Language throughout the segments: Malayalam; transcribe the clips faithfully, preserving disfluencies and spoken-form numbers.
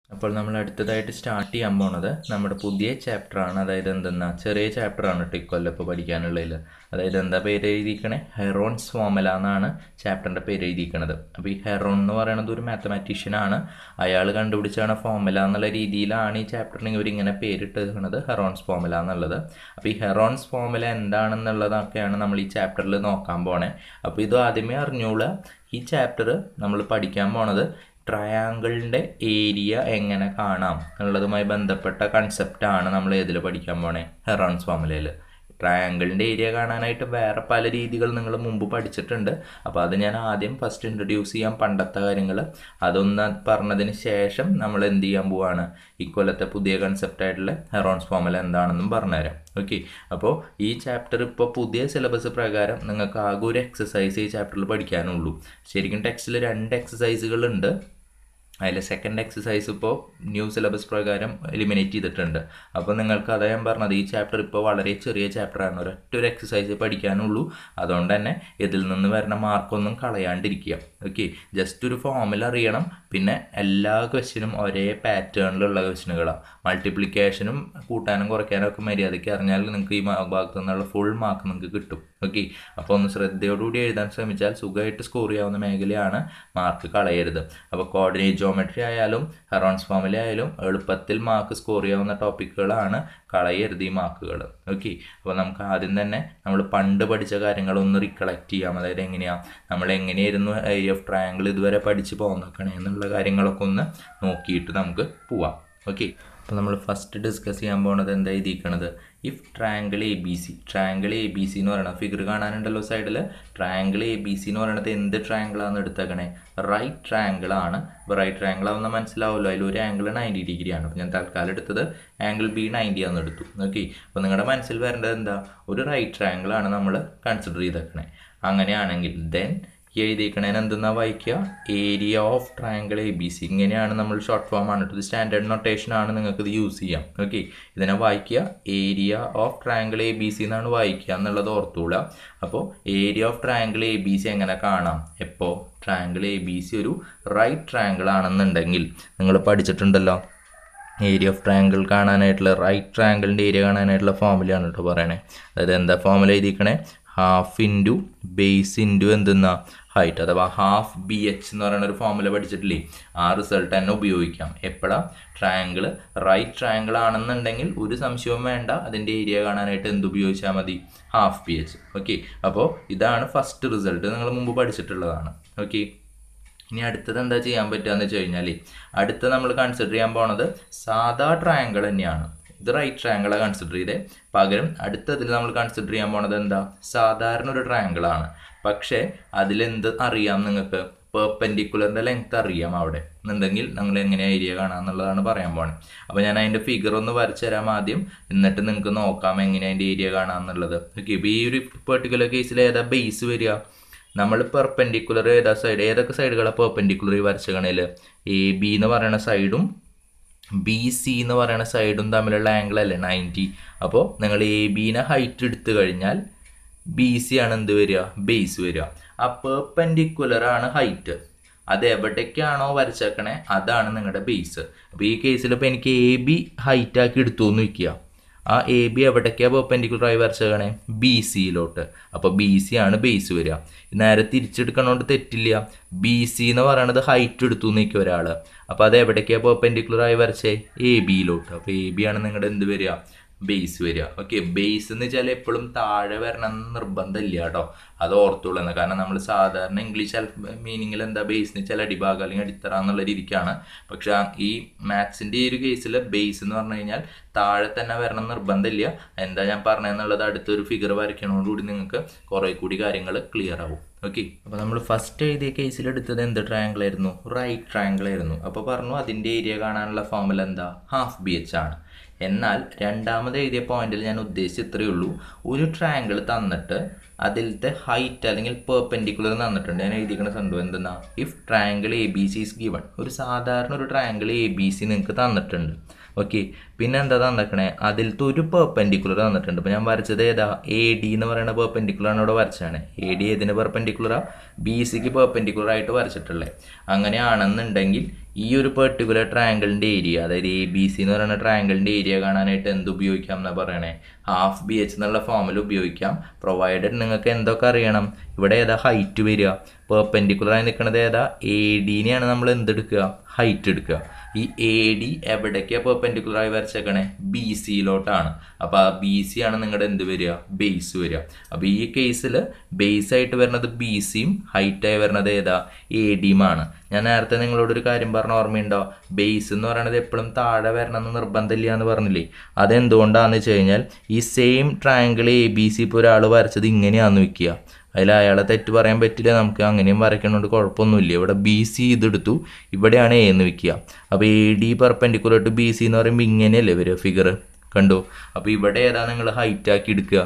അപ്പോൾ നമ്മൾ അടുത്തതായിട്ട് സ്റ്റാർട്ട് ചെയ്യാൻ പോണത് നമ്മുടെ പുതിയ ചാപ്റ്ററാണ്. അതായത് എന്തെന്നാ ചെറിയ ചാപ്റ്ററാണ് കേട്ടോ ഇക്കൊല്ലം ഇപ്പോൾ പഠിക്കാനുള്ളതിൽ. അതായത് എന്താ പേര് എഴുതിയിരിക്കണേ, ഹെറോൺസ് ഫോർമുല എന്നാണ് ചാപ്റ്ററിൻ്റെ പേര് എഴുതിയിരിക്കണത്. അപ്പോൾ ഈ ഹെറോൺ എന്ന് പറയുന്നത് ഒരു മാത്തമാറ്റീഷ്യനാണ്. അയാൾ കണ്ടുപിടിച്ചാണ് ഫോർമുല എന്നുള്ള രീതിയിലാണ് ഈ ചാപ്റ്ററിന് ഇവരിങ്ങനെ പേരിട്ടിരിക്കുന്നത്, ഹെറോൺസ് ഫോർമുല എന്നുള്ളത്. അപ്പോൾ ഈ ഹെറോൺസ് ഫോർമുല എന്താണെന്നുള്ളതൊക്കെയാണ് നമ്മൾ ഈ ചാപ്റ്ററിൽ നോക്കാൻ പോണേ. അപ്പോൾ ഇത് ആദ്യമേ അറിഞ്ഞോളൂ, ഈ ചാപ്റ്റർ നമ്മൾ പഠിക്കാൻ പോണത് ട്രയാങ്കിളിൻ്റെ ഏരിയ എങ്ങനെ കാണാം എന്നുള്ളതുമായി ബന്ധപ്പെട്ട കൺസെപ്റ്റാണ് നമ്മൾ ഏതിൽ പഠിക്കാൻ പോണേ, ഹെറോൺസ് ഫോർമുലയിൽ. ട്രയാങ്കിളിൻ്റെ ഏരിയ കാണാനായിട്ട് വേറെ പല രീതികൾ നിങ്ങൾ മുമ്പ് പഠിച്ചിട്ടുണ്ട്. അപ്പോൾ അത് ഞാൻ ആദ്യം ഫസ്റ്റ് ഇൻട്രൊഡ്യൂസ് ചെയ്യാം, പണ്ടത്തെ കാര്യങ്ങൾ അതൊന്ന് പറഞ്ഞതിന് ശേഷം നമ്മൾ എന്ത് ചെയ്യാൻ പോവാണ്, ഇക്കൊല്ലത്തെ പുതിയ കൺസെപ്റ്റായിട്ടുള്ള ഹെറോൺസ് ഫോർമുല എന്താണെന്നും പറഞ്ഞുതരാം. ഓക്കെ, അപ്പോൾ ഈ ചാപ്റ്റർ ഇപ്പോൾ പുതിയ സിലബസ് പ്രകാരം നിങ്ങൾക്ക് ആകെ ഒരു എക്സസൈസ് ഈ ചാപ്റ്ററിൽ പഠിക്കാനുള്ളൂ. ശരിക്കും ടെക്സ്റ്റിൽ രണ്ട് എക്സസൈസുകളുണ്ട്. അതിൽ സെക്കൻഡ് എക്സസൈസ് ഇപ്പോൾ ന്യൂ സിലബസ് പ്രകാരം എലിമിനേറ്റ് ചെയ്തിട്ടുണ്ട്. അപ്പോൾ നിങ്ങൾക്ക് അതാ ഞാൻ പറഞ്ഞത്, ഈ ചാപ്റ്റർ ഇപ്പോൾ വളരെ ചെറിയ ചാപ്റ്ററാണ്, ഒരൊറ്റ ഒരു എക്സസൈസ് പഠിക്കാനുള്ളൂ. അതുകൊണ്ട് തന്നെ ഇതിൽ നിന്ന് വരുന്ന മാർക്കൊന്നും കളയാണ്ടിരിക്കുക. ഓക്കെ, ജസ്റ്റ് ഒരു ഫോർമുല അറിയണം. പിന്നെ എല്ലാ ക്വസ്റ്റ്യനും ഒരേ പാറ്റേണിലുള്ള ക്വസ്റ്റ്യനുകളാണ്. മൾട്ടിപ്ലിക്കേഷനും കൂട്ടാനും കുറയ്ക്കാനും ഒക്കെ മര്യാദയ്ക്ക് അറിഞ്ഞാൽ നിങ്ങൾക്ക് ഈ ഭാഗത്തു നിന്നുള്ള ഫുൾ മാർക്ക് നിങ്ങൾക്ക് കിട്ടും. ഓക്കെ, അപ്പോൾ ഒന്ന് ശ്രദ്ധയോടുകൂടി എഴുതാൻ ശ്രമിച്ചാൽ സുഖമായിട്ട് സ്കോർ ചെയ്യാവുന്ന മേഖലയാണ്, മാർക്ക് കളയരുത്. അപ്പോൾ കോർഡിനേറ്റ് ജോമെട്രി ആയാലും ഹെറോൺസ് ഫോർമുല ആയാലും എളുപ്പത്തിൽ മാർക്ക് സ്കോർ ചെയ്യാവുന്ന ടോപ്പിക്കുകളാണ്, കളയരുത് ഈ മാർക്കുകൾ. ഓക്കെ, അപ്പോൾ നമുക്ക് ആദ്യം തന്നെ നമ്മൾ പണ്ട് പഠിച്ച കാര്യങ്ങളൊന്ന് റിക്കളക്ട് ചെയ്യാം. അതായത് എങ്ങനെയാണ് നമ്മൾ എങ്ങനെയായിരുന്നു ഏരിയ ഓഫ് ട്രയാങ്കിൾ ഇതുവരെ പഠിച്ച് പോന്നേക്കണേ എന്നുള്ള കാര്യങ്ങളൊക്കെ ഒന്ന് നോക്കിയിട്ട് നമുക്ക് പോവാം. ഓക്കെ, അപ്പോൾ നമ്മൾ ഫസ്റ്റ് ഡിസ്കസ് ചെയ്യാൻ പോകുന്നത് എന്താ എഴുതിയിരിക്കണത്, if triangle A B C. Triangle A B C എന്ന് പറയുന്നത് ഫിഗർ കാണാനുണ്ടല്ലോ സൈഡിൽ. ട്രയാങ്കിൾ എ ബി സി എന്ന് പറയുന്നത് എന്ത് ട്രയാങ്കിളാണ് എടുത്തേക്കണേ, റൈറ്റ് ട്രയാങ്കിൾ ആണ്. ഇപ്പോൾ റൈറ്റ് ട്രയാങ്കിൾ ആവുന്ന മനസ്സിലാവുമല്ലോ, അതിൽ ഒരു ആംഗിൾ നയൻറ്റി ഡിഗ്രി ആണ്. അപ്പോൾ ഞാൻ തൽക്കാലം എടുത്തത് ആംഗിൾ ബി നയൻറ്റി ആണെന്ന് എടുത്തു. ഓക്കെ, അപ്പോൾ നിങ്ങളുടെ മനസ്സിൽ വരേണ്ടത് എന്താ, ഒരു റൈറ്റ് ട്രയാങ്കിൾ ആണ് നമ്മൾ കൺസിഡർ ചെയ്തേക്കണേ. അങ്ങനെയാണെങ്കിൽ ദെൻ എഴുതിക്കണേന് എന്തെന്നാ വായിക്കുക, area of triangle A B C. ഇങ്ങനെയാണ് നമ്മൾ ഷോർട്ട് ഫോം ആണ്, ഇത് സ്റ്റാൻഡേർഡ് നൊട്ടേഷൻ ആണ്, നിങ്ങൾക്ക് ഇത് യൂസ് ചെയ്യാം. ഓക്കെ, ഇതിനെ വായിക്കുക area of triangle A B C എന്നാണ് വായിക്കുക എന്നുള്ളത് ഓർത്തുകൂടാ. അപ്പോൾ area of triangle A B C എങ്ങനെ കാണാം, എപ്പോൾ ട്രയാങ്കിൾ എ ബി സി ഒരു റൈറ്റ് ട്രയാങ്കിൾ ആണെന്നുണ്ടെങ്കിൽ നിങ്ങൾ പഠിച്ചിട്ടുണ്ടല്ലോ, ഏരിയ ഓഫ് ട്രയാങ്കിൾ കാണാനായിട്ടുള്ള റൈറ്റ് ട്രയാങ്കിളിൻ്റെ ഏരിയ കാണാനായിട്ടുള്ള ഫോർമുലയാണ് കേട്ടോ പറയണേ. അതായത് എന്താ ഫോർമുല എഴുതിക്കണേ, ഹാഫ് ഇൻറ്റു ബേസ് ഇൻറ്റു എന്തെന്നാ ഹൈറ്റ്, അഥവാ ഹാഫ് ബി എച്ച് എന്ന് പറയുന്ന ഒരു ഫോർമുല പഠിച്ചിട്ടില്ലേ, ആ റിസൾട്ട് തന്നെ ഉപയോഗിക്കാം. എപ്പോഴാണ് ട്രയാങ്കിൾ റൈറ്റ് ട്രയാങ്കിൾ ആണെന്നുണ്ടെങ്കിൽ ഒരു സംശയവും വേണ്ട, അതിൻ്റെ ഏരിയ കാണാനായിട്ട് എന്ത് ഉപയോഗിച്ചാൽ മതി, ഹാഫ് ബി എച്ച്. ഓക്കെ, അപ്പോൾ ഇതാണ് ഫസ്റ്റ് റിസൾട്ട്, നിങ്ങൾ മുമ്പ് പഠിച്ചിട്ടുള്ളതാണ്. ഓക്കെ, ഇനി അടുത്തത് എന്താ ചെയ്യാൻ പറ്റുക എന്ന് വെച്ച് കഴിഞ്ഞാൽ, അടുത്ത നമ്മൾ കൺസിഡർ ചെയ്യാൻ പോണത് സാധാ ട്രയാങ്കിൾ തന്നെയാണ്. ഇത് റൈറ്റ് ട്രയാങ്കിളാണ് കൺസിഡർ ചെയ്തേ, പകരം അടുത്തതിൽ നമ്മൾ കൺസിഡർ ചെയ്യാൻ പോണത് എന്താ, സാധാരണ ഒരു ട്രയാങ്കിളാണ്. പക്ഷേ അതിലെന്ത് അറിയാം നിങ്ങൾക്ക്, പെർപെൻഡിക്കുലറിൻ്റെ ലെങ്ത് അറിയാം അവിടെ എന്നുണ്ടെങ്കിൽ നിങ്ങൾ എങ്ങനെ ഏരിയ കാണാമെന്നുള്ളതാണ് പറയാൻ പോകുന്നത്. അപ്പോൾ ഞാൻ അതിൻ്റെ ഫിഗർ ഒന്ന് വരച്ചു തരാം ആദ്യം, എന്നിട്ട് നിങ്ങൾക്ക് നോക്കാം എങ്ങനെ അതിൻ്റെ ഏരിയ കാണാമെന്നുള്ളത്. ഓക്കെ, ഇപ്പോൾ ഈ ഒരു പെർട്ടിക്കുലർ കേസിൽ ഏതാ ബേസ് വരിക, നമ്മൾ പെർപെൻഡിക്കുലർ ഏതാ സൈഡ്, ഏതൊക്കെ സൈഡുകളാണ് പെർപെൻഡിക്കുലർ വരച്ചകണേൽ, എ ബി എന്ന് പറയുന്ന സൈഡും ബി സി എന്ന് പറയുന്ന സൈഡും തമ്മിലുള്ള ആംഗിൾ അല്ലേ നയൻറ്റി. അപ്പോൾ നിങ്ങൾ എ ബിനെ ഹൈറ്റ് എടുത്തു കഴിഞ്ഞാൽ ബി സി ആണ് എന്ത് വരിക, ബേസ് വരിക. ആ പെർപെൻഡിക്കുലർ ആണ് ഹൈറ്റ്, അത് എവിടേക്കാണോ വരച്ചേക്കണേ അതാണ് നിങ്ങളുടെ ബേസ്. അപ്പോൾ ഈ കേസിൽ ഇപ്പോൾ എനിക്ക് എ ബി ഹൈറ്റ് ആക്കി എടുത്തു എന്ന് വയ്ക്കുക, ആ എ ബി എവിടേക്കാണ് പെർപെൻഡിക്കുലറായി വരച്ചേക്കണേ, ബി സിയിലോട്ട്. അപ്പോൾ ബി സി ആണ് ബേസ് വരിക. നേരെ തിരിച്ചെടുക്കണോണ്ട് തെറ്റില്ല, ബി സി എന്ന് പറയണത് ഹൈറ്റ് എടുത്തു നിൽക്കുക ഒരാൾ, അപ്പോൾ അത് എവിടേക്കാണ് പെർപെൻഡിക്കുലറായി വരച്ചേ, എ ബിയിലോട്ട്. അപ്പോൾ എ ബി ആണ് നിങ്ങളുടെ എന്ത് വരിക, ബേസ് വരിക. ഓക്കെ, ബേസ് എന്ന് വെച്ചാൽ എപ്പോഴും താഴെ വരണം എന്ന് നിർബന്ധമില്ല കേട്ടോ, അത് ഓർത്തുള്ളൂ. കാരണം നമ്മൾ സാധാരണ ഇംഗ്ലീഷ് മീനിങ്ങിൽ എന്താ ബേസ് എന്ന് വെച്ചാൽ അടിഭാഗം അല്ലെങ്കിൽ അടിത്തറ എന്നുള്ള രീതിക്കാണ്. പക്ഷെ ഈ മാത്സിൻ്റെ ഈ ഒരു കേസിൽ ബേസ് എന്ന് പറഞ്ഞു കഴിഞ്ഞാൽ താഴെ തന്നെ വരണം നിർബന്ധമില്ല. എന്താ ഞാൻ പറഞ്ഞതെന്നുള്ളത് അടുത്തൊരു ഫിഗർ വരയ്ക്കണോടുകൂടി നിങ്ങൾക്ക് കുറേ കൂടി കാര്യങ്ങൾ ക്ലിയർ ആവും. ഓക്കെ, അപ്പോൾ നമ്മൾ ഫസ്റ്റ് എഴുതിയ കേസിൽ എടുത്തത് എന്ത് ട്രയാങ്കിൾ ആയിരുന്നു, റൈറ്റ് ട്രയാങ്കിൾ ആയിരുന്നു. അപ്പോൾ പറഞ്ഞു അതിൻ്റെ ഏരിയ കാണാനുള്ള ഫോർമുല എന്താ, ഹാഫ് ബി എച്ച് ആണ്. എന്നാൽ രണ്ടാമത് എഴുതിയ പോയിന്റിൽ ഞാൻ ഉദ്ദേശിച്ച് ഇത്രയേ ഉള്ളൂ, ഒരു ട്രയാങ്കിൾ തന്നിട്ട് അതിലത്തെ ഹൈറ്റ് അല്ലെങ്കിൽ പെർപെൻഡിക്കുലർ തന്നിട്ടുണ്ട്. ഞാൻ എഴുതിക്കുന്ന സംഭവം എന്തെന്നാ, if triangle A B C is given. ഒരു സാധാരണ ഒരു ട്രയാങ്കിൾ എ ബി സി നിങ്ങൾക്ക് തന്നിട്ടുണ്ട്. ഓക്കെ, പിന്നെ എന്താ തന്നിക്കണേ, അതിലത്തെ ഒരു പെർപെൻഡിക്കുലർ തന്നിട്ടുണ്ട്. ഇപ്പോൾ ഞാൻ വരച്ചത് ഏതാ, എ ഡി എന്ന് പറയുന്ന പെർപെൻഡിക്കുലറാണ് ഇവിടെ വരച്ചാണ്. എ ഡി ഏതിന് പെർപെൻഡിക്കുലറാണ്, ബി സിക്ക് പെർപെൻഡിക്കുലർ ആയിട്ട് വരച്ചിട്ടുള്ളത്. അങ്ങനെയാണെന്നുണ്ടെങ്കിൽ ഈ ഒരു പെർട്ടിക്കുലർ ട്രയാങ്കിളിൻ്റെ ഏരിയ, അതായത് എ ബി സി എന്ന് പറയുന്ന ട്രയാങ്കിളിൻ്റെ ഏരിയ കാണാനായിട്ട് എന്ത് ഉപയോഗിക്കാം എന്നാണ് പറയണേ? ഹാഫ് ബി എച്ച് എന്നുള്ള ഫോമിൽ ഉപയോഗിക്കാം. പ്രൊവൈഡഡ് നിങ്ങൾക്ക് എന്തൊക്കെ അറിയണം. ഇവിടെ ഏതാ ഹൈറ്റ് വരിക? പെർപെൻഡിക്കുലറായി നിൽക്കുന്നത് ഏതാ? എ ഡിനെയാണ് നമ്മൾ എന്തെടുക്കുക? ഹൈറ്റ് എടുക്കുക. ഈ എ ഡി എവിടേക്കാണ് പെർപെൻഡിക്കുലറായി വരച്ചേക്കണേ? ബി സിയിലോട്ടാണ്. അപ്പോൾ ആ ബി സി ആണ് നിങ്ങളുടെ എന്ത് വരിക? ബേസ് വരിക. അപ്പോൾ ഈ കേസിൽ ബേസ് ആയിട്ട് വരുന്നത് ബി സിയും ഹൈറ്റായി വരുന്നത് ഏതാ? എ ഡിയുമാണ്. ഞാൻ നേരത്തെ നിങ്ങളോടൊരു കാര്യം പറഞ്ഞ ഓർമ്മയുണ്ടോ? ബേസ് എന്ന് പറയുന്നത് എപ്പോഴും താഴെ വരണമെന്ന് നിർബന്ധമില്ല എന്ന് പറഞ്ഞില്ലേ? അതെന്തുകൊണ്ടാണെന്ന് വെച്ച് കഴിഞ്ഞാൽ ഈ same triangle A B C ഇപ്പോൾ ഒരാൾ വരച്ചത് ഇങ്ങനെയാണെന്ന് വെക്കുക, അതിൽ അയാളെ തെറ്റ് പറയാൻ പറ്റില്ല. നമുക്ക് അങ്ങനെയും വരയ്ക്കണോണ്ട് കുഴപ്പമൊന്നുമില്ല. ഇവിടെ ബി സി ഇതെടുത്തു, ഇവിടെയാണ് എ എന്ന് വെക്കുക. അപ്പോൾ A D perpendicular to B C എന്ന് പറയുമ്പോൾ ഇങ്ങനെയല്ലേ വരിക ഫിഗർ? കണ്ടു? അപ്പോൾ ഇവിടെ ഏതാ നിങ്ങൾ ഹൈറ്റ് ആക്കി എടുക്കുക?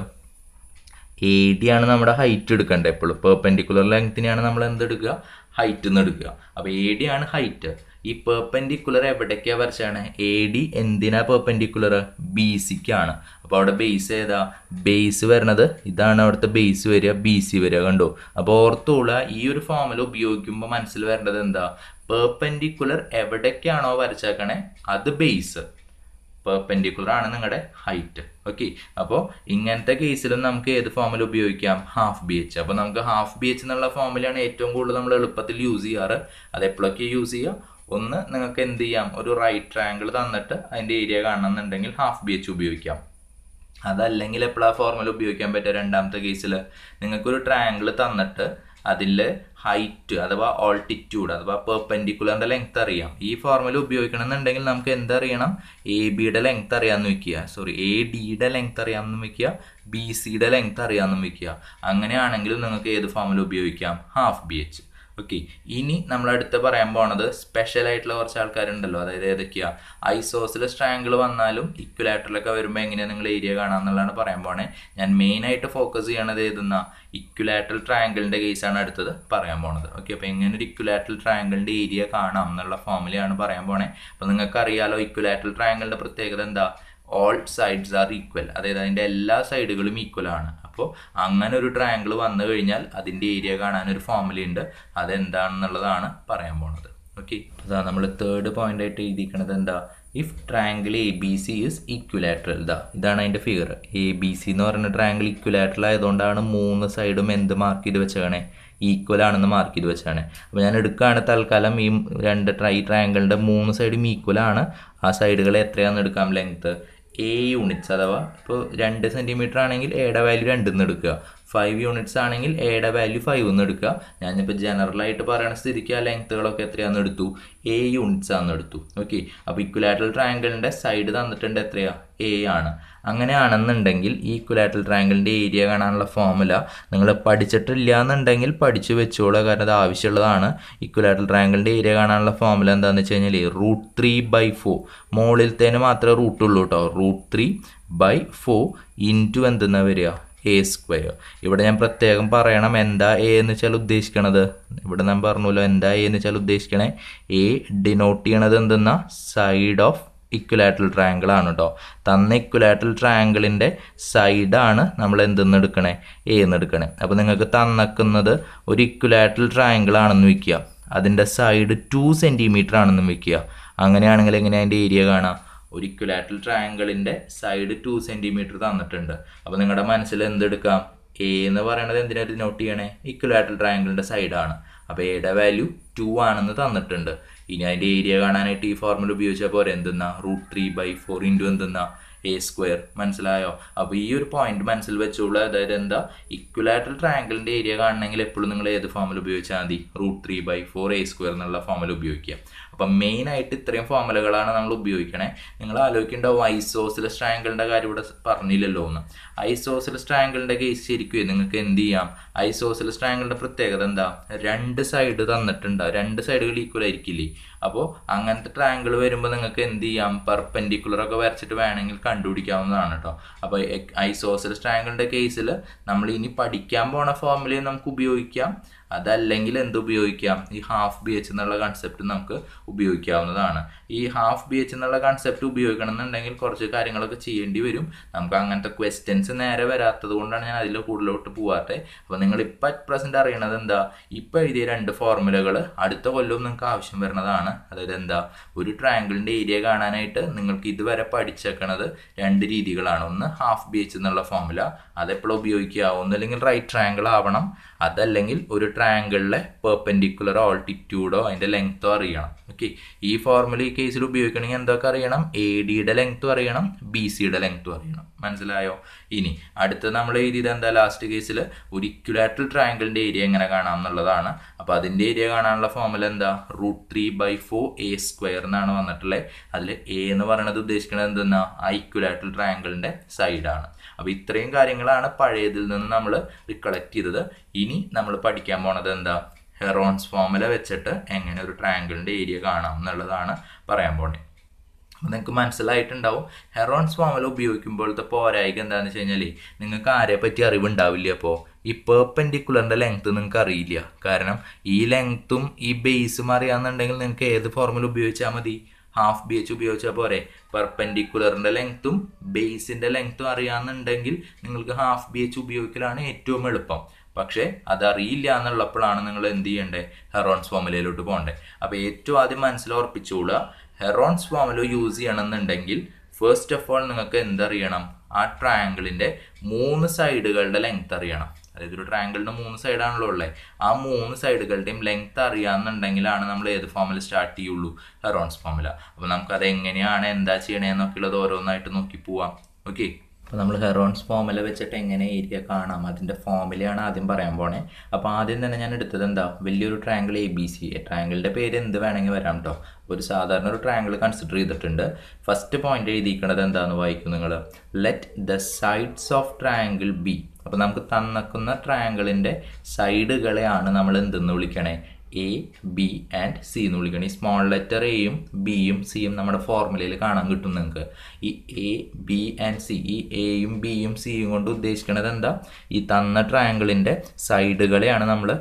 എ ഡി ആണ് നമ്മുടെ ഹൈറ്റ് എടുക്കേണ്ടത്. എപ്പോഴും പെർപെൻഡിക്കുലർ ലെങ്ത്തിനെയാണ് നമ്മൾ എന്തെടുക്കുക? ഹൈറ്റ് എന്ന് എടുക്കുക. അപ്പോൾ എ ഡി ആണ് ഹൈറ്റ്. ഈ പെർപെൻഡിക്കുലർ എവിടേക്കാണ് വരച്ചാണ്? എ ഡി എന്തിനാ പെർപെൻഡിക്കുലർ? ബി സിക്കാണ്. അപ്പോൾ അവിടെ ബേസ് ഏതാ? ബേസ് വരണത് ഇതാണ്. അവിടുത്തെ ബേസ് വരിക, ബി സി വരിക. കണ്ടോ? അപ്പോൾ ഓർത്തോള, ഈ ഒരു ഫോമുല ഉപയോഗിക്കുമ്പോൾ മനസ്സിൽ വരേണ്ടത് എന്താ? പെർപെൻഡിക്കുലർ എവിടേക്കാണോ വരച്ചേക്കണേ അത് ബേസ്, പെർപെൻഡിക്കുലർ ആണ് നിങ്ങളുടെ ഹൈറ്റ്. ഓക്കെ, അപ്പോൾ ഇങ്ങനത്തെ കേസിലും നമുക്ക് ഏത് ഫോമിൽ ഉപയോഗിക്കാം? Half B H. അപ്പോൾ നമുക്ക് ഹാഫ് ബി എച്ച് എന്നുള്ള ഫോമിലാണ് ഏറ്റവും കൂടുതൽ നമ്മൾ എളുപ്പത്തിൽ യൂസ് ചെയ്യാറ്. അത് എപ്പോഴൊക്കെ യൂസ് ചെയ്യുക? ഒന്ന്, നിങ്ങൾക്ക് എന്ത് ചെയ്യാം? ഒരു റൈറ്റ് ട്രയാങ്കിൾ തന്നിട്ട് അതിൻ്റെ ഏരിയ കാണണമെന്നുണ്ടെങ്കിൽ ഹാഫ് ബി എച്ച് ഉപയോഗിക്കാം. അതല്ലെങ്കിൽ എപ്പോഴാണ് ഫോർമുല ഉപയോഗിക്കാൻ പറ്റുക? രണ്ടാമത്തെ കേസിൽ നിങ്ങൾക്കൊരു ട്രയാങ്കിൾ തന്നിട്ട് അതിൽ ഹൈറ്റ് അഥവാ ഓൾട്ടിറ്റ്യൂഡ് അഥവാ പെർപെൻഡിക്കുലറിൻ്റെ ലെങ്ത് അറിയാം. ഈ ഫോർമുല ഉപയോഗിക്കണമെന്നുണ്ടെങ്കിൽ നമുക്ക് എന്തറിയണം? എ ബിയുടെ ലെങ്ത് അറിയാമെന്ന് വെക്കുക, സോറി എ ഡിയുടെ ലെങ്ത് അറിയാമെന്ന് വെക്കുക, ബി സിയുടെ ലെങ്ത് അറിയാമെന്ന് വെക്കുക. അങ്ങനെയാണെങ്കിലും നിങ്ങൾക്ക് ഏത് ഫോർമുല ഉപയോഗിക്കാം? Half B H. ഓക്കെ, ഇനി നമ്മൾ അടുത്ത് പറയാൻ പോണത് സ്പെഷ്യൽ ആയിട്ടുള്ള കുറച്ച് ആൾക്കാരുണ്ടല്ലോ. അതായത് ഏതൊക്കെയാ? ഐസോസിലസ് ട്രയാങ്കിൾ വന്നാലും ഇക്വലാറ്ററിലൊക്കെ വരുമ്പോൾ എങ്ങനെയാണ് നിങ്ങൾ ഏരിയ കാണാമെന്നുള്ളതാണ് പറയാൻ പോണേ. ഞാൻ മെയിൻ ആയിട്ട് ഫോക്കസ് ചെയ്യണത് ഏതെന്ന ഇക്വലാറ്ററൽ ട്രയാങ്കിളിൻ്റെ കേസാണ് അടുത്തത് പറയാൻ പോണത്. ഓക്കെ, അപ്പോൾ എങ്ങനെ ഒരു ഇക്വലാറ്ററൽ ട്രയാങ്കിളിൻ്റെ ഏരിയ കാണാം എന്നുള്ള ഫോമിലാണ് പറയാൻ പോണേ. അപ്പോൾ നിങ്ങൾക്ക് അറിയാലോ ഇക്വലാറ്ററൽ ട്രയാങ്കിളിൻ്റെ പ്രത്യേകത എന്താ? ഓൾ സൈഡ്സ് ആർ ഈക്വൽ, അതായത് അതിൻ്റെ എല്ലാ സൈഡുകളും ഈക്വൽ ആണ്. അപ്പോൾ അങ്ങനെ ഒരു ട്രയാങ്കിൾ വന്നു കഴിഞ്ഞാൽ അതിൻ്റെ ഏരിയ കാണാനൊരു ഫോർമുല ഉണ്ട്. അതെന്താണെന്നുള്ളതാണ് പറയാൻ പോണത്. ഓക്കെ, അതാ നമ്മൾ തേർഡ് പോയിന്റ് ആയിട്ട് എഴുതിയിരിക്കുന്നത് എന്താ? If triangle A B C is equilateral. ഇതാ ഇതാണ് അതിൻ്റെ ഫിഗർ. എ ബി സി എന്ന് പറയുന്ന ട്രയാങ്കിൾ ഇക്വലാറ്ററൽ ആയതുകൊണ്ടാണ് മൂന്ന് സൈഡും എന്ത് മാർക്ക് ചെയ്ത് വെച്ചേക്കണേ? ഈക്വൽ ആണെന്ന് മാർക്ക് ചെയ്ത് വെച്ചാണ്. അപ്പോൾ ഞാൻ എടുക്കുകയാണ് തൽക്കാലം ഈ രണ്ട് ട്രൈ ട്രയാങ്കിളിൻ്റെ മൂന്ന് സൈഡും ഈക്വൽ ആണ്. ആ സൈഡുകൾ എത്രയാണെന്ന് എടുക്കാം? ലെങ്ത്ത് എ യൂണിറ്റ്സ്, അഥവാ ഇപ്പോൾ രണ്ട് സെൻറ്റിമീറ്റർ ആണെങ്കിൽ എയുടെ വാല്യൂ രണ്ടെന്ന് എടുക്കുക. ഫൈവ് യൂണിറ്റ്സ് ആണെങ്കിൽ എയുടെ വാല്യൂ ഫൈവ് എന്ന് എടുക്കുക. ഞാനിപ്പോൾ ജനറലായിട്ട് പറയുന്ന സ്ഥിതിക്ക് ആ ലെങ്ത്തുകളൊക്കെ എത്രയാണെന്ന് എടുത്തു? എ യൂണിറ്റ്സ് ആണെന്ന് എടുത്തു. ഓക്കെ, അപ്പോൾ ഇക്വലാറ്ററൽ ട്രയാങ്കിളിൻ്റെ സൈഡ് തന്നിട്ടുണ്ട് എത്രയാ? എ ആണ്. അങ്ങനെയാണെന്നുണ്ടെങ്കിൽ ഈ ഇക്വലാറ്ററൽ ട്രയാങ്കിളിൻ്റെ ഏരിയ കാണാനുള്ള ഫോർമുല നിങ്ങൾ പഠിച്ചിട്ടില്ല എന്നുണ്ടെങ്കിൽ പഠിച്ചു വെച്ചോളൂ, കാരണം അത് ആവശ്യമുള്ളതാണ്. ഇക്വലാറ്ററൽ ട്രയാങ്കിളിൻ്റെ ഏരിയ കാണാനുള്ള ഫോർമുല എന്താണെന്ന് വെച്ച് കഴിഞ്ഞാൽ റൂട്ട് ത്രീ ബൈ ഫോർ, മുകളിലത്തേന് മാത്രമേ റൂട്ട് ഉള്ളൂ കേട്ടോ. Root three by four into എന്തെന്നാ വരിക? A square. ഇവിടെ ഞാൻ പ്രത്യേകം പറയണം എന്താ എ എന്ന് വെച്ചാൽ ഉദ്ദേശിക്കണത്. ഇവിടെ ഞാൻ പറഞ്ഞല്ലോ എന്താ എ എന്ന് വെച്ചാൽ ഉദ്ദേശിക്കണേ. എ ഡിനോട്ട് ചെയ്യണത് എന്തെന്നാ? സൈഡ് ഓഫ് ഇക്വലാറ്ററൽ ട്രയാങ്കിൾ ആണ് കേട്ടോ. തന്ന ഇക്വലാറ്ററൽ ട്രയാങ്കിളിൻ്റെ സൈഡാണ് നമ്മൾ എന്തെന്ന് എടുക്കണേ? എ എന്ന് എടുക്കണേ. അപ്പോൾ നിങ്ങൾക്ക് തന്നക്കുന്നത് ഒരു ഇക്വലാറ്ററൽ ട്രയാങ്കിൾ ആണെന്ന് വയ്ക്കുക, അതിൻ്റെ സൈഡ് ടു സെൻറ്റിമീറ്റർ ആണെന്ന് വയ്ക്കുക. അങ്ങനെയാണെങ്കിൽ എങ്ങനെയാണ് അതിൻ്റെ ഏരിയ കാണാം? ഒരു ഇക്വലാറ്ററൽ ട്രയാങ്കിളിൻ്റെ സൈഡ് ടു സെൻറ്റിമീറ്റർ തന്നിട്ടുണ്ട്. അപ്പോൾ നിങ്ങളുടെ മനസ്സിൽ എന്തെടുക്കാം? എ എന്ന് പറയുന്നത് എന്തിനാ ഡിനോട്ട് ചെയ്യണേ? ഇക്വലാറ്ററൽ ട്രയാങ്കിളിൻ്റെ സൈഡാണ്. അപ്പോൾ എയുടെ വാല്യൂ ടു ആണെന്ന് തന്നിട്ടുണ്ട്. ഇനി അതിൻ്റെ ഏരിയ കാണാനായിട്ട് ഈ ഫോർമുല ഉപയോഗിച്ചാൽ പോരെ? എന്തെന്നാ? Root three by four into എന്തെന്നാ? A square. മനസ്സിലായോ? അപ്പോൾ ഈ ഒരു പോയിന്റ് മനസ്സിൽ വെച്ചോളൂ. അതായത് എന്താ? ഇക്വലാറ്ററൽ ട്രയാങ്കിളിൻ്റെ ഏരിയ കാണണമെങ്കിൽ എപ്പോഴും നിങ്ങൾ ഏത് ഫോർമുല ഉപയോഗിച്ചാൽ മതി? Root three by four A square എന്നുള്ള ഫോർമുല ഉപയോഗിക്കുക. അപ്പം മെയിനായിട്ട് ഇത്രയും ഫോർമുലകളാണ് നമ്മൾ ഉപയോഗിക്കണേ. നിങ്ങൾ ആലോചിക്കേണ്ടാവും ഐസോസിലസ് ട്രയാങ്കിളിൻ്റെ കാര്യം ഇവിടെ പറഞ്ഞില്ലല്ലോ എന്ന്. ഐസോസിലസ് ട്രയാങ്കിളിൻ്റെ കേസ് ശരിക്കും നിങ്ങൾക്ക് എന്ത് ചെയ്യാം? ഐസോസിലസ് ട്രയാങ്കിളിൻ്റെ പ്രത്യേകത എന്താ? രണ്ട് സൈഡ് തന്നിട്ടുണ്ട്, രണ്ട് സൈഡുകൾ ഈക്വൽ ആയിരിക്കില്ലേ? അപ്പോൾ അങ്ങനത്തെ ട്രയാങ്കിൾ വരുമ്പോൾ നിങ്ങൾക്ക് എന്ത് ചെയ്യാം? പെർപെൻഡിക്കുലർ ഒക്കെ വരച്ചിട്ട് വേണമെങ്കിൽ കണ്ടുപിടിക്കാവുന്നതാണ് കേട്ടോ. അപ്പോൾ ഐസോസിലസ് ട്രയാങ്കിളിൻ്റെ കേസിൽ നമ്മൾ ഇനി പഠിക്കാൻ പോണ ഫോർമുലയും നമുക്ക് ഉപയോഗിക്കാം, അതല്ലെങ്കിൽ എന്ത് ഉപയോഗിക്കാം, ഈ ഹാഫ് ബി എച്ച് എന്നുള്ള കൺസെപ്റ്റ് നമുക്ക് ഉപയോഗിക്കാവുന്നതാണ്. ഈ ഹാഫ് ബി എച്ച് എന്നുള്ള കൺസെപ്റ്റ് ഉപയോഗിക്കണം എന്നുണ്ടെങ്കിൽ കുറച്ച് കാര്യങ്ങളൊക്കെ ചെയ്യേണ്ടി വരും. നമുക്ക് അങ്ങനത്തെ ക്വസ്റ്റ്യൻസ് നേരെ വരാത്തത് കൊണ്ടാണ് ഞാൻ അതിൽ കൂടുതലോട്ട് പോവാത്തെ. അപ്പോൾ നിങ്ങൾ ഇപ്പം അറ്റ് പ്രസന്റ് അറിയണത് എന്താ, ഇപ്പം എഴുതിയ രണ്ട് ഫോർമുലകൾ അടുത്ത കൊല്ലവും നിങ്ങൾക്ക് ആവശ്യം വരുന്നതാണ്. അതായത് എന്താ, ഒരു ട്രയാങ്കിളിൻ്റെ ഏരിയ കാണാനായിട്ട് നിങ്ങൾക്ക് ഇതുവരെ പഠിച്ചേക്കണത് രണ്ട് രീതികളാണ്. ഒന്ന് ഹാഫ് ബി എച്ച് എന്നുള്ള ഫോർമുല, അതെപ്പോഴും ഉപയോഗിക്കുക. ഒന്നല്ലെങ്കിൽ റൈറ്റ് ട്രയാങ്കിൾ ആവണം, അതല്ലെങ്കിൽ ഒരു ട്രയാങ്കിളിലെ പെർപെൻഡിക്കുലർ ആൾട്ടിറ്റ്യൂഡോ അതിൻ്റെ ലെങ്ത്തോ അറിയണം. ഓക്കെ, ഈ ഫോർമുല ഈ കേസിൽ ഉപയോഗിക്കണമെങ്കിൽ എന്തൊക്കെ അറിയണം, എ ഡിയുടെ ലെങ്ത്തും അറിയണം, ബി സിയുടെ ലെങ്ത്തും അറിയണം. മനസ്സിലായോ? ഇനി അടുത്ത് നമ്മൾ എഴുതിയത് എന്താ, ലാസ്റ്റ് കേസിൽ ഒരു ഇക്വിലാറ്ററൽ ട്രയാങ്കിളിൻ്റെ ഏരിയ എങ്ങനെ കാണാം എന്നുള്ളതാണ്. അപ്പോൾ അതിൻ്റെ ഏരിയ കാണാനുള്ള ഫോർമുല എന്താ, root three by four A square എന്നാണ് വന്നിട്ടുള്ളത്. അതിൽ എ എന്ന് പറയുന്നത് ഉദ്ദേശിക്കുന്നത് എന്തെന്നാ, ആ ഇക്വിലാറ്ററൽ ട്രയാങ്കിളിൻ്റെ സൈഡാണ്. അപ്പോൾ ഇത്രയും കാര്യങ്ങളാണ് പഴയതിൽ നിന്ന് നമ്മൾ റിക്കളക്ട് ചെയ്തത്. ഇനി നമ്മൾ പഠിക്കാൻ പോണത് എന്താ, ഹെറോൺസ് ഫോർമുല വെച്ചിട്ട് എങ്ങനെ ഒരു ട്രയാങ്കിളിൻ്റെ ഏരിയ കാണാം എന്നുള്ളതാണ് പറയാൻ പോണേ. അപ്പോൾ നിങ്ങൾക്ക് മനസ്സിലായിട്ടുണ്ടാവും ഹെറോൺസ് ഫോർമുല ഉപയോഗിക്കുമ്പോഴത്തെ പോരായിക എന്താണെന്ന് വെച്ച് കഴിഞ്ഞാൽ, നിങ്ങൾക്ക് ആരെ പറ്റി അറിവുണ്ടാവില്ല. അപ്പോൾ ഈ പെർപെൻഡിക്കുലറിൻ്റെ ലെങ്ത്ത് നിങ്ങൾക്ക് അറിയില്ല. കാരണം ഈ ലെങ്ത്തും ഈ ബേസും അറിയാമെന്നുണ്ടെങ്കിൽ നിങ്ങൾക്ക് ഏത് ഫോർമുല ഉപയോഗിച്ചാൽ മതി, ഹാഫ് ബി എച്ച് ഉപയോഗിച്ചാൽ പോരെ. പെർപെൻഡിക്കുലറിൻ്റെ ലെങ്ത്തും ബേസിൻ്റെ ലെങ്ത്തും അറിയാമെന്നുണ്ടെങ്കിൽ നിങ്ങൾക്ക് ഹാഫ് ബി എച്ച് ഉപയോഗിക്കലാണ് ഏറ്റവും എളുപ്പം. പക്ഷേ അതറിയില്ല എന്നുള്ളപ്പോഴാണ് നിങ്ങൾ എന്ത് ചെയ്യേണ്ടത്, ഹെറോൺസ് ഫോർമുലയിലോട്ട് പോകേണ്ടത്. അപ്പോൾ ഏറ്റവും ആദ്യം മനസ്സിലോർപ്പിച്ചുകൂടുക, ഹെറോൺസ് ഫോർമുല യൂസ് ചെയ്യണമെന്നുണ്ടെങ്കിൽ ഫസ്റ്റ് ഓഫ് ഓൾ നിങ്ങൾക്ക് എന്തറിയണം, ആ ട്രയാങ്കിളിൻ്റെ മൂന്ന് സൈഡുകളുടെ ലെങ്ത്ത് അറിയണം. അതായത് ഒരു ട്രയാങ്കിളിൻ്റെ മൂന്ന് സൈഡാണല്ലോ ഉള്ളത്, ആ മൂന്ന് സൈഡുകളുടെയും ലെങ്ത്ത് അറിയാമെന്നുണ്ടെങ്കിലാണ് നമ്മൾ ഏത് ഫോർമുല സ്റ്റാർട്ട് ചെയ്യുള്ളൂ, ഹെറോൺസ് ഫോർമുല. അപ്പോൾ നമുക്കത് എങ്ങനെയാണ് എന്താ ചെയ്യണേന്നൊക്കെയുള്ളത് ഓരോന്നായിട്ട് നോക്കി പോവാം. ഓക്കെ, അപ്പോൾ നമ്മൾ ഹെറോൺസ് ഫോർമുല വെച്ചിട്ട് എങ്ങനെ ഏരിയ കാണാം, അതിൻ്റെ ഫോർമുലയാണ് ആദ്യം പറയാൻ പോണേ. അപ്പോൾ ആദ്യം തന്നെ ഞാൻ എടുത്തത് എന്താ, വലിയൊരു ട്രയാങ്കിൾ എ ബി സി. ട്രയാങ്കിളിൻ്റെ പേര് എന്ത് വേണമെങ്കിൽ വരാം കേട്ടോ. ഒരു സാധാരണ ഒരു ട്രയാങ്കിൾ കൺസിഡർ ചെയ്തിട്ടുണ്ട്. ഫസ്റ്റ് പോയിന്റ് എഴുതിയിരിക്കുന്നത് എന്താണെന്ന് വായിക്കും നിങ്ങൾ, let the sides of triangle B. അപ്പോൾ നമുക്ക് തന്നിക്കുന്ന ട്രയാങ്കിളിൻ്റെ സൈഡുകളെയാണ് നമ്മൾ എന്തെന്ന് വിളിക്കണേ, എ ബി ആൻഡ് സി എന്ന് വിളിക്കണം. ഈ സ്മോൾ ലെറ്റർ എയും ബിയും സിയും നമ്മുടെ ഫോർമുലയിൽ കാണാൻ കിട്ടും നിങ്ങൾക്ക്. ഈ എ ബി ആൻഡ് സി, ഈ എയും ബിയും സിയും കൊണ്ട് ഉദ്ദേശിക്കുന്നത് എന്താ, ഈ തന്ന ട്രയാങ്കിളിൻ്റെ സൈഡുകളെയാണ് നമ്മൾ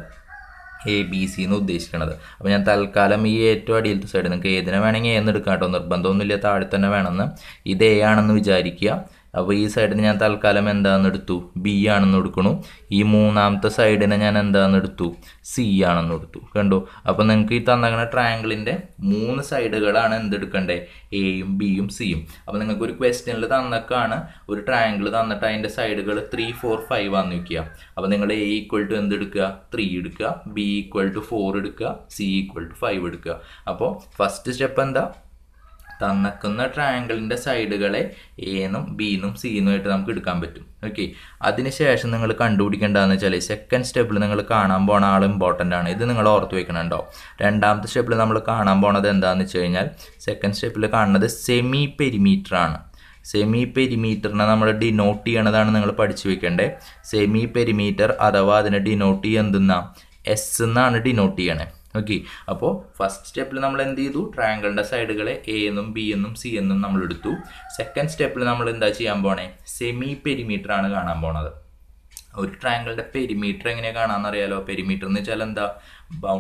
എ ബി സി എന്ന് ഉദ്ദേശിക്കുന്നത്. അപ്പോൾ ഞാൻ തൽക്കാലം ഈ ഏറ്റവും അടിയിലത്തെ സൈഡ്, നിങ്ങൾക്ക് ഏതിനെ വേണമെങ്കിൽ എന്ന് എടുക്കാം കേട്ടോ, നിർബന്ധമൊന്നുമില്ല താഴെ തന്നെ വേണമെന്ന്. ഇത് എ ആണെന്ന് വിചാരിക്കുക. അപ്പോൾ ഈ സൈഡിന് ഞാൻ തൽക്കാലം എന്താണെന്ന് എടുത്തു, ബി ആണെന്ന് എടുക്കണു. ഈ മൂന്നാമത്തെ സൈഡിനെ ഞാൻ എന്താണെന്ന് എടുത്തു, സി ആണെന്ന് എടുത്തു. കണ്ടു? അപ്പോൾ നിങ്ങൾക്ക് ഈ തന്നങ്ങനെ ട്രയാങ്കിളിൻ്റെ മൂന്ന് സൈഡുകളാണ് എന്തെടുക്കണ്ടേ, എയും ബിയും സിയും. അപ്പോൾ നിങ്ങൾക്ക് ഒരു ക്വസ്റ്റ്യനിൽ തന്നൊക്കെയാണ് ഒരു ട്രയാങ്കിൾ തന്നിട്ട് അതിൻ്റെ സൈഡുകൾ ത്രീ ഫോർ ഫൈവ് ആണെന്ന് വയ്ക്കുക. അപ്പോൾ നിങ്ങൾ എ ഈക്വൽ ടു എന്തെടുക്കുക, ത്രീ എടുക്കുക, ബി ഈക്വൽ ടു ഫോർ എടുക്കുക, സി ഈക്വൽ ടു ഫൈവ് എടുക്കുക. അപ്പോൾ ഫസ്റ്റ് സ്റ്റെപ്പ് എന്താ, തന്നക്കുന്ന ട്രയാങ്കിളിൻ്റെ സൈഡുകളെ എന്നും ബിന്നും സിന്നുമായിട്ട് നമുക്ക് എടുക്കാൻ പറ്റും. ഓക്കെ, അതിനുശേഷം നിങ്ങൾ കണ്ടുപിടിക്കേണ്ടതെന്ന് വെച്ചാൽ സെക്കൻഡ് സ്റ്റെപ്പിൽ നിങ്ങൾ കാണാൻ പോണ ആൾ ഇമ്പോർട്ടൻ്റ് ആണ്. ഇത് നിങ്ങൾ ഓർത്ത് വെക്കണുണ്ടോ. രണ്ടാമത്തെ സ്റ്റെപ്പിൽ നമ്മൾ കാണാൻ പോണത് എന്താണെന്ന് വെച്ച് കഴിഞ്ഞാൽ, സെക്കൻഡ് സ്റ്റെപ്പിൽ കാണുന്നത് സെമി പെരിമീറ്റർ ആണ്. സെമി പെരിമീറ്ററിനെ നമ്മൾ ഡിനോട്ട് ചെയ്യണതാണ് നിങ്ങൾ പഠിച്ചു വെക്കേണ്ടത്. സെമി പെരിമീറ്റർ അഥവാ അതിനെ ഡിനോട്ട് ചെയ്യുന്ന എസ് എന്നാണ് ഡിനോട്ട് ചെയ്യണേ. ഓക്കെ, അപ്പോൾ ഫസ്റ്റ് സ്റ്റെപ്പിൽ നമ്മൾ എന്ത് ചെയ്തു, ട്രയാങ്കിളിൻ്റെ സൈഡുകളെ എ എന്നും ബി എന്നും സി എന്നും നമ്മൾ എടുത്തു. സെക്കൻഡ് സ്റ്റെപ്പിൽ നമ്മൾ എന്താ ചെയ്യാൻ പോണേ, സെമി പെരിമീറ്റർ ആണ് കാണാൻ പോണത്. ഒരു ട്രയാങ്കിളിൻ്റെ പെരിമീറ്റർ എങ്ങനെയാണ് കാണാമെന്ന് അറിയാലോ. പെരിമീറ്റർ എന്ന് വെച്ചാൽ എന്താ, ബൗ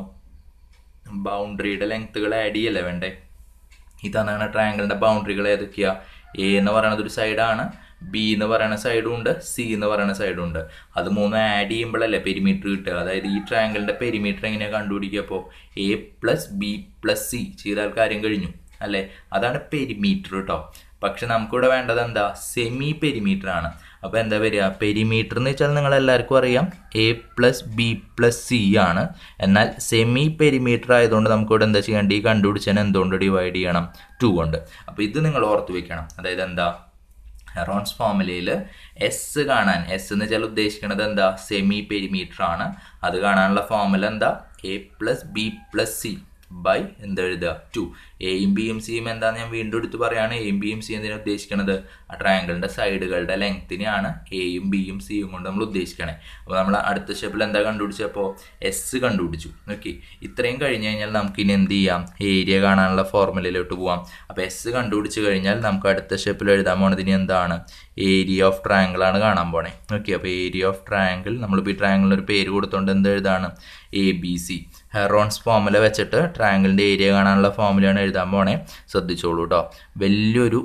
ബൗണ്ടറിയുടെ ലെങ്ത്തുകൾ ആഡ് ചെയ്യല്ലേ വേണ്ടേ. ഈ തന്ന ട്രയാങ്കിളിൻ്റെ ബൗണ്ടറികൾ ഏതൊക്കെയാ, എ എന്ന് പറയുന്നത് ഒരു സൈഡാണ്, ബി എന്ന് പറയുന്ന സൈഡും ഉണ്ട്, സി എന്ന് പറയുന്ന സൈഡും ഉണ്ട്. അത് മൂന്ന് ആഡ് ചെയ്യുമ്പോഴല്ലേ പെരിമീറ്റർ കിട്ടുക. അതായത് ഈ ട്രയാങ്കിളിൻ്റെ പെരിമീറ്റർ എങ്ങനെയാണ് കണ്ടുപിടിക്കുക, അപ്പോൾ A plus B plus C ചെയ്താൽ കാര്യം കഴിഞ്ഞു അല്ലേ. അതാണ് പെരിമീറ്റർ കേട്ടോ. പക്ഷെ നമുക്കിവിടെ വേണ്ടത് എന്താ, സെമി പെരിമീറ്റർ ആണ്. അപ്പോൾ എന്താ വരിക, പെരിമീറ്റർ എന്ന് വെച്ചാൽ നിങ്ങൾ എല്ലാവർക്കും അറിയാം A plus B plus C ആണ്. എന്നാൽ സെമി പെരിമീറ്റർ ആയതുകൊണ്ട് നമുക്കിവിടെ എന്താ ചെയ്യേണ്ടത്, ഈ കണ്ടുപിടിച്ചതിനെ എന്തുകൊണ്ട് ഡിവൈഡ് ചെയ്യണം, ടു കൊണ്ട്. അപ്പോൾ ഇത് നിങ്ങൾ ഓർത്ത് വെക്കണം. അതായത് എന്താ, ഹെറോൺസ് ഫോർമുലയിൽ എസ് കാണാൻ, എസ് എന്ന് വെച്ചാൽ ഉദ്ദേശിക്കുന്നത് എന്താ, സെമി പെരിമീറ്റർ ആണ്. അത് കാണാനുള്ള ഫോർമുല എന്താ, A plus B plus C by എന്തെഴുതുക, ടു. എയും ബിയും സിയും എന്താണെന്ന് ഞാൻ വീണ്ടും എടുത്ത് പറയുകയാണ്. എയും ബിയും സി എന്തിനാണ് ഉദ്ദേശിക്കുന്നത്, ആ ട്രയാങ്കിളിൻ്റെ സൈഡുകളുടെ ലെങ്ത്തിനെയാണ് എയും ബിയും സിയും കൊണ്ട് നമ്മൾ ഉദ്ദേശിക്കണേ. അപ്പോൾ നമ്മൾ അടുത്ത സ്റ്റെപ്പിൽ എന്താ കണ്ടുപിടിച്ചപ്പോൾ എസ് കണ്ടുപിടിച്ചു. ഓക്കെ, ഇത്രയും കഴിഞ്ഞ് കഴിഞ്ഞാൽ നമുക്ക് ഇനി എന്ത് ചെയ്യാം, ഏരിയ കാണാനുള്ള ഫോർമുലയിലോട്ട് പോവാം. അപ്പോൾ എസ് കണ്ടുപിടിച്ച് കഴിഞ്ഞാൽ നമുക്ക് അടുത്ത സ്റ്റെപ്പിൽ എഴുതാൻ പോണത് ഇനി എന്താണ്, ഏരിയ ഓഫ് ട്രയാങ്കിൾ ആണ് കാണാൻ പോണേ. ഓക്കെ, അപ്പോൾ ഏരിയ ഓഫ് ട്രയാങ്കിൾ നമ്മളിപ്പോൾ ഈ ട്രയാങ്കിളിന് ഒരു പേര് കൊടുത്തുകൊണ്ട് എന്ത് എഴുതാണ്, A B C. Heron's formula വെച്ചിട്ട് ട്രയാങ്കിളിൻ്റെ ഏരിയ കാണാനുള്ള ഫോർമുലയാണ് എഴുതാൻ പോണേ. ശ്രദ്ധിച്ചോളൂ കേട്ടോ. വലിയൊരു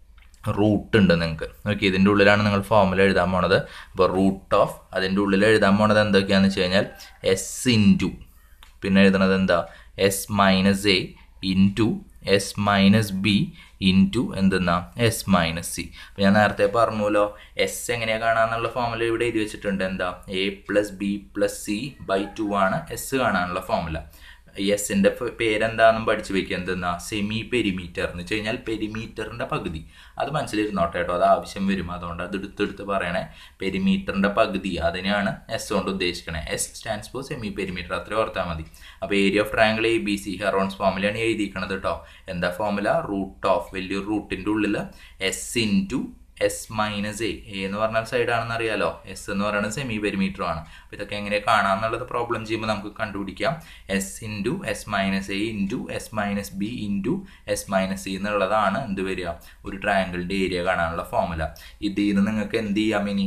റൂട്ട് ഉണ്ട് നിങ്ങൾക്ക്. ഓക്കെ, ഇതിൻ്റെ ഉള്ളിലാണ് നിങ്ങൾ ഫോർമുല എഴുതാൻ പോണത്. അപ്പോൾ റൂട്ട് ഓഫ് അതിൻ്റെ ഉള്ളിൽ എഴുതാൻ പോണത് എന്തൊക്കെയാണെന്ന് വെച്ച് കഴിഞ്ഞാൽ എസ് ഇൻറ്റു പിന്നെ എഴുതണത് എന്താ S minus A into S minus B into എന്തെന്നാ എസ് മൈനസ് സി. അപ്പോൾ ഞാൻ നേരത്തെ പറഞ്ഞല്ലോ എസ് എങ്ങനെയാണ് കാണാനുള്ള ഫോർമുല ഇവിടെ എഴുതി വെച്ചിട്ടുണ്ട്. എന്താ A plus B plus C by two ആണ് എസ് കാണാനുള്ള ഫോർമുല. എസിൻ്റെ പേരെന്താണെന്നും പഠിച്ചു വെക്കുക. എന്തെന്നാ സെമി പെരിമീറ്റർ എന്ന് വെച്ച് കഴിഞ്ഞാൽ പെരിമീറ്ററിൻ്റെ പകുതി. അത് മനസ്സിലിരുന്നോട്ടെ കേട്ടോ, അത് ആവശ്യം വരും. അതുകൊണ്ട് അത് എടുത്തെടുത്ത് പറയണേ. പെരിമീറ്ററിൻ്റെ പകുതി അതിനെയാണ് എസ് കൊണ്ട് ഉദ്ദേശിക്കണേ. S stands for semi perimeter, അത്ര ഓർത്താൽ മതി. അപ്പോൾ area of triangle A B C Heron's ഫോർമുലയാണ് എഴുതിയിരിക്കണത് കേട്ടോ. എന്താ ഫോർമുല? റൂട്ട് ഓഫ് വലിയൊരു റൂട്ടിൻ്റെ ഉള്ളിൽ S into S minus A. A എന്ന് പറഞ്ഞാൽ സൈഡാണെന്ന് അറിയാലോ, എസ് എന്ന് പറയുന്നത് സെമി പെരിമീറ്റർ ആണ്. അപ്പോൾ ഇതൊക്കെ എങ്ങനെ കാണാമെന്നുള്ളത് പ്രോബ്ലം ചെയ്യുമ്പോൾ നമുക്ക് കണ്ടുപിടിക്കാം. S into S minus A into S minus B into S minus C എന്നുള്ളതാണ് എന്ത് വരിക, ഒരു ട്രയാങ്കിളിൻ്റെ ഏരിയ കാണാനുള്ള ഫോർമുല. ഇതിൽ നിന്ന് നിങ്ങൾക്ക് എന്ത് ചെയ്യാം, ഇനി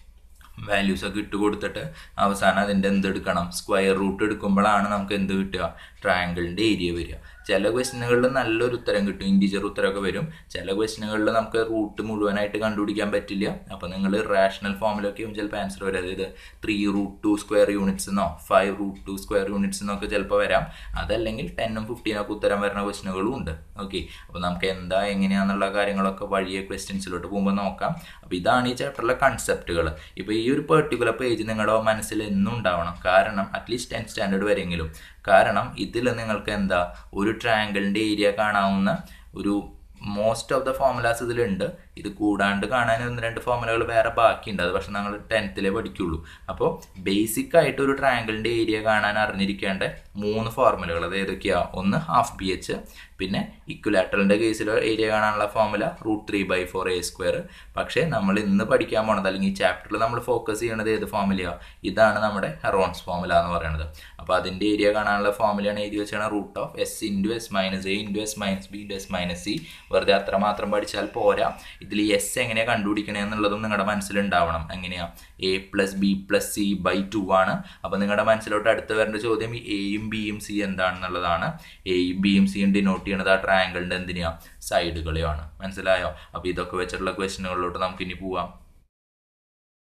വാല്യൂസ് ഒക്കെ ഇട്ട് കൊടുത്തിട്ട് അവസാനം അതിൻ്റെ എന്തെടുക്കണം, സ്ക്വയർ റൂട്ട് എടുക്കുമ്പോഴാണ് നമുക്ക് എന്ത് കിട്ടുക, ട്രയാങ്കിളിൻ്റെ ഏരിയ വരിക. ചില ക്വസ്റ്റ്യനുകളിൽ നല്ലൊരു ഉത്തരം കിട്ടും, ഇൻറ്റീജർ ഉത്തരമൊക്കെ വരും. ചില ക്വസ്റ്റ്യനുകളിൽ നമുക്ക് റൂട്ട് മുഴുവനായിട്ട് കണ്ടുപിടിക്കാൻ പറ്റില്ല. അപ്പോൾ നിങ്ങൾ റാഷണൽ ഫോമിലൊക്കെ ചിലപ്പോൾ ആൻസർ വരും. അതായത് three root two square units എന്നോ five root two square units എന്നൊക്കെ ചിലപ്പോൾ വരാം. അതല്ലെങ്കിൽ ടെന്നും ഫിഫ്റ്റീനൊക്കെ ഉത്തരം വരുന്ന ക്വസ്റ്റ്യനുകളും ഉണ്ട്. ഓക്കെ, അപ്പോൾ നമുക്ക് എന്താ എങ്ങനെയാണെന്നുള്ള കാര്യങ്ങളൊക്കെ വഴിയെ ക്വസ്റ്റ്യൻസിലോട്ട് പോകുമ്പോൾ നോക്കാം. അപ്പോൾ ഇതാണ് ഈ ചാപ്റ്ററിലെ കൺസെപ്റ്റുകൾ. ഇപ്പോൾ ഈ ഒരു പെർട്ടിക്കുലർ പേജ് നിങ്ങളുടെ മനസ്സിൽ എന്നും ഉണ്ടാവണം. കാരണം അറ്റ്ലീസ്റ്റ് ടെൻത്ത് സ്റ്റാൻഡേർഡ് വരെയെങ്കിലും. കാരണം ഇതിൽ നിങ്ങൾക്ക് എന്താ ഒരു ട്രയാങ്കിളിൻ്റെ ഏരിയ കാണാവുന്ന ഒരു മോസ്റ്റ് ഓഫ് ദ ഫോർമുലാസ് ഇതിലുണ്ട്. ഇത് കൂടാണ്ട് കാണാൻ ഒന്ന് രണ്ട് ഫോർമുലകൾ വേറെ ബാക്കിയുണ്ട്. അത് പക്ഷെ ഞങ്ങൾ ടെൻത്തിലേ പഠിക്കുള്ളൂ. അപ്പോൾ ബേസിക് ആയിട്ട് ഒരു ട്രയാങ്കിളിൻ്റെ ഏരിയ കാണാൻ അറിഞ്ഞിരിക്കേണ്ട മൂന്ന് ഫോർമുലകൾ അത് ഏതൊക്കെയാണ്? ഒന്ന് ഹാഫ് ബി എച്ച്, പിന്നെ ഇക്വലാറ്ററലിൻ്റെ കേസിൽ ഏരിയ കാണാനുള്ള formula root three by four A square. പക്ഷേ നമ്മൾ ഇന്ന് പഠിക്കാൻ പോണത് അല്ലെങ്കിൽ ഈ ചാപ്റ്ററിൽ നമ്മൾ ഫോക്കസ് ചെയ്യണത് ഏത് ഫോർമുലയാണ്? ഇതാണ് നമ്മുടെ ഹെറോൺസ് ഫോർമുല എന്ന് പറയുന്നത്. അപ്പോൾ അതിൻ്റെ ഏരിയ കാണാനുള്ള ഫോർമുലയാണ് എഴുതി വെച്ചാണ് root of S into S minus A into S minus B into S minus C. വെറുതെ അത്ര മാത്രം പഠിച്ചാൽ പോരാ. ഇതിൽ എസ് എങ്ങനെയാണ് കണ്ടുപിടിക്കണേ എന്നുള്ളതും നിങ്ങളുടെ മനസ്സിലുണ്ടാവണം. എങ്ങനെയാണ്? A plus B plus C by two ആണ്. അപ്പോൾ നിങ്ങളുടെ മനസ്സിലോട്ട് അടുത്ത് വരേണ്ട ചോദ്യം ഈ എയും ബിയും സി എന്താണെന്നുള്ളതാണ്. എയും ബിയും സിയും ഡിനോട്ട് ചെയ്യണത് ആ ട്രയാങ്കിളിൻ്റെ എന്തിനാ? സൈഡുകളെയാണ്. മനസ്സിലായോ? അപ്പോൾ ഇതൊക്കെ വെച്ചിട്ടുള്ള ക്വസ്റ്റ്യനുകളിലോട്ട് നമുക്ക് ഇനി പോവാം.